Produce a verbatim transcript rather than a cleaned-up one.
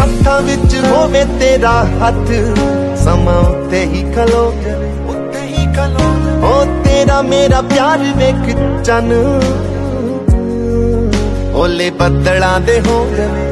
हत्थां विच होवे तेरा हथ समा उत्ते ही खलो जावे उत्ते ही खलो ओ तेरा मेरा प्यार वेख चन ओले बदलां दे हो जावे।